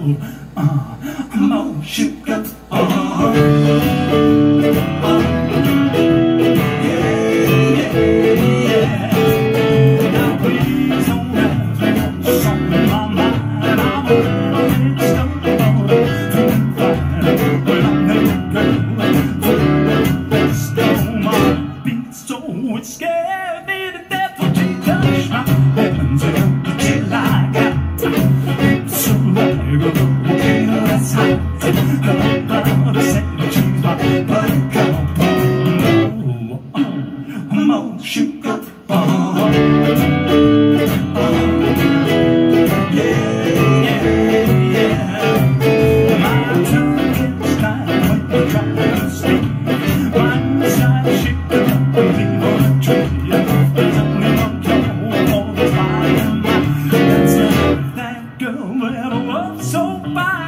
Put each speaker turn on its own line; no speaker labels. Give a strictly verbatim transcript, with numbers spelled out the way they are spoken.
uh, more sugar. Uh, uh, it scared me to death when she touched my heavens and till I got so like a volcano that's hot. Her brother said that she's my buttercup. Oh, more sugar. Oh, yeah, yeah, yeah. My tongue gets tired when you try to speak. One side sugar and leave on a tree. There's only one cure for the fire. That's not that girl that was so fine.